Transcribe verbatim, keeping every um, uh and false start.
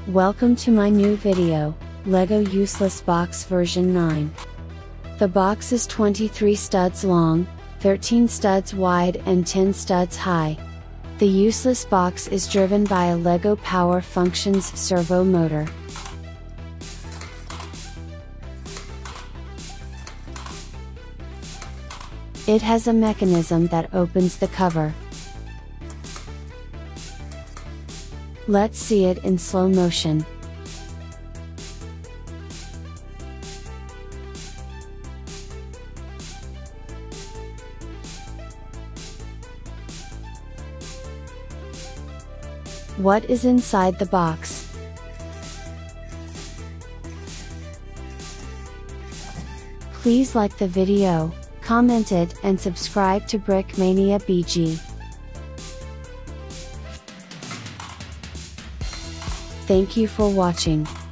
Welcome to my new video, Lego Useless Box version nine. The box is twenty-three studs long, thirteen studs wide and ten studs high. The useless box is driven by a Lego Power Functions Servo motor. It has a mechanism that opens the cover. Let's see it in slow motion. What is inside the box? Please like the video, comment it and subscribe to BrickMania B G. Thank you for watching.